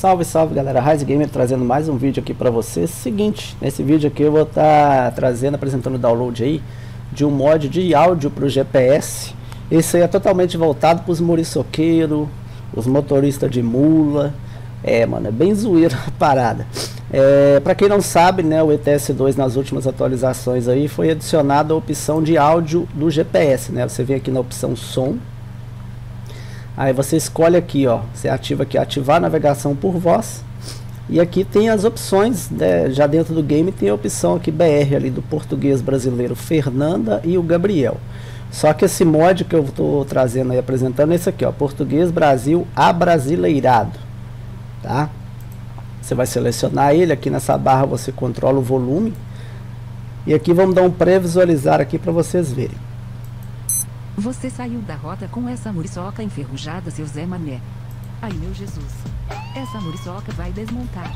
Salve, salve galera, Rise Gamer trazendo mais um vídeo aqui pra vocês. Seguinte, nesse vídeo aqui eu vou estar apresentando o download aí de um mod de áudio pro GPS. Esse aí é totalmente voltado pros muriçoqueiros, os motoristas de mula. Mano, é bem zoeira a parada. Pra quem não sabe, né, o ETS2 nas últimas atualizações aí foi adicionada a opção de áudio do GPS, né? Você vem aqui na opção som. Aí você escolhe aqui, ó, você ativa aqui, ativar navegação por voz. E aqui tem as opções, né, já dentro do game tem a opção aqui BR ali do português brasileiro Fernanda e o Gabriel. Só que esse mod que eu estou trazendo aí, apresentando, é esse aqui, ó, português Brasil abrasileirado, tá? Você vai selecionar ele, aqui nessa barra você controla o volume. E aqui vamos dar um pré-visualizar aqui para vocês verem. Você saiu da rota com essa muriçoca enferrujada, seu Zé Mané. Ai, meu Jesus. Essa muriçoca vai desmontar.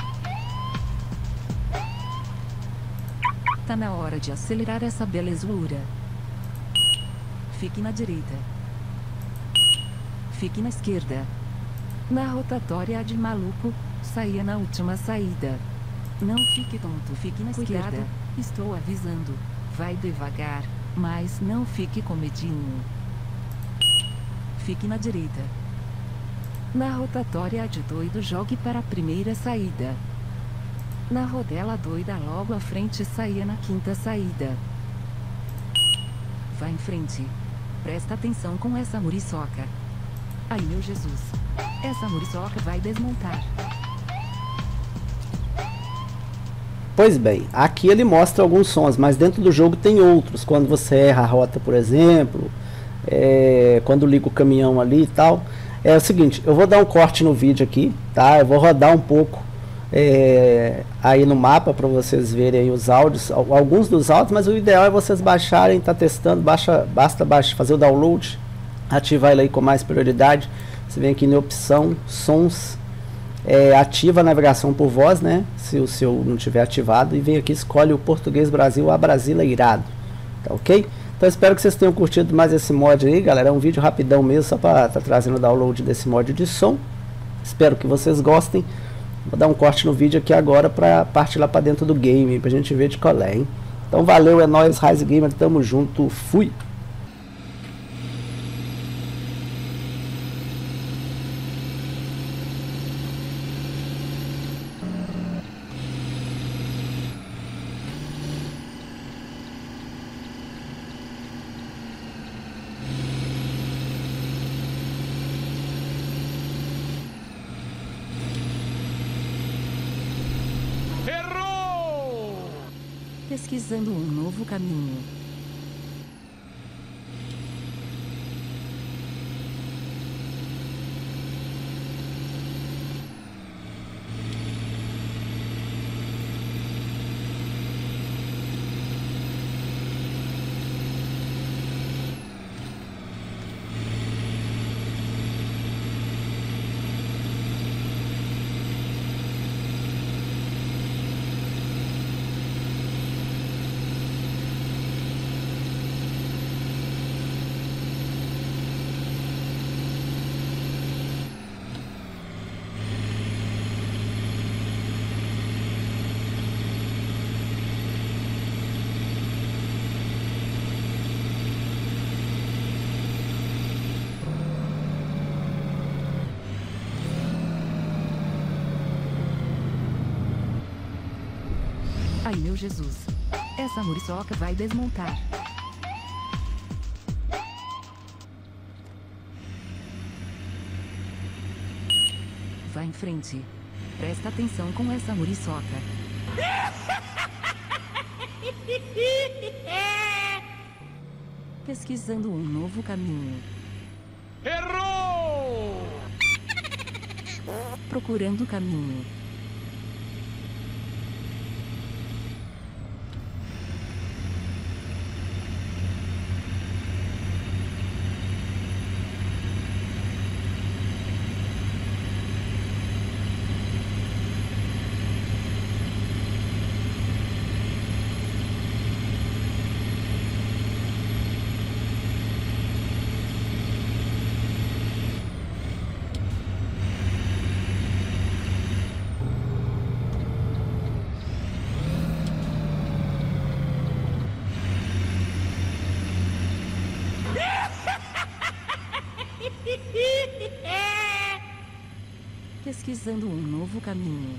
Tá na hora de acelerar essa belezura. Fique na direita. Fique na esquerda. Na rotatória de maluco, saia na última saída. Não fique tonto, fique na esquerda. Estou avisando. Vai devagar. Mas não fique com medinho. Fique na direita. Na rotatória de doido, jogue para a primeira saída. Na rodela doida logo à frente, saia na quinta saída. Vá em frente. Presta atenção com essa muriçoca. Ai, meu Jesus. Essa muriçoca vai desmontar. Pois bem, aqui ele mostra alguns sons, mas dentro do jogo tem outros. Quando você erra a rota, por exemplo, quando liga o caminhão ali e tal. É o seguinte, eu vou dar um corte no vídeo aqui, tá? Eu vou rodar um pouco aí no mapa para vocês verem aí os áudios, alguns dos áudios, mas o ideal é vocês baixarem, tá testando, basta fazer o download, ativar ele aí com mais prioridade. Você vem aqui na opção sons. Ativa a navegação por voz, né? Se o seu não tiver ativado, e vem aqui, escolhe o português Brasil abrasileirado, tá ok? Então espero que vocês tenham curtido mais esse mod aí, galera. É um vídeo rapidão mesmo, só para estar trazendo o download desse mod de som. Espero que vocês gostem. Vou dar um corte no vídeo aqui agora para partir lá para dentro do game, pra gente ver de qual é, hein? Então valeu, é nóis, Rise Gamer, tamo junto, fui! Pesquisando um novo caminho. Ai, meu Jesus. Essa muriçoca vai desmontar. Vá em frente. Presta atenção com essa muriçoca. Pesquisando um novo caminho. Errou! Procurando caminho. pesquisando um novo caminho.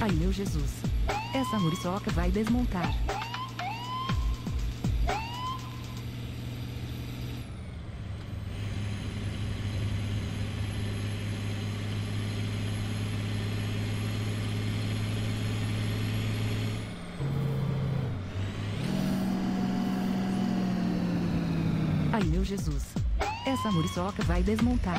Ai meu Jesus. Essa muriçoca vai desmontar. Ai meu Jesus. Essa muriçoca vai desmontar.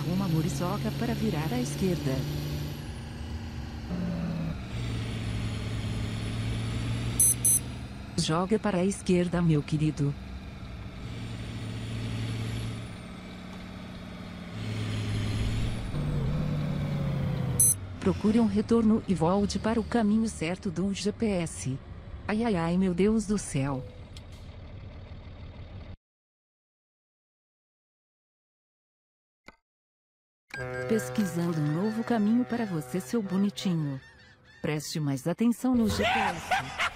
uma muriçoca para virar à esquerda. Joga para a esquerda, meu querido. Procure um retorno e volte para o caminho certo do GPS. Ai ai ai, meu Deus do céu. Pesquisando um novo caminho para você, seu bonitinho. Preste mais atenção no GPS.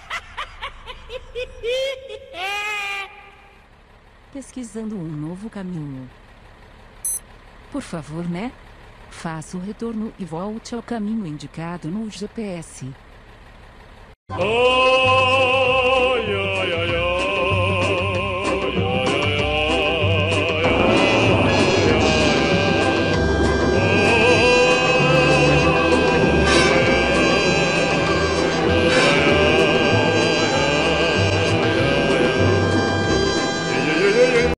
Pesquisando um novo caminho. Por favor, né? Faça o retorno e volte ao caminho indicado no GPS. Oh!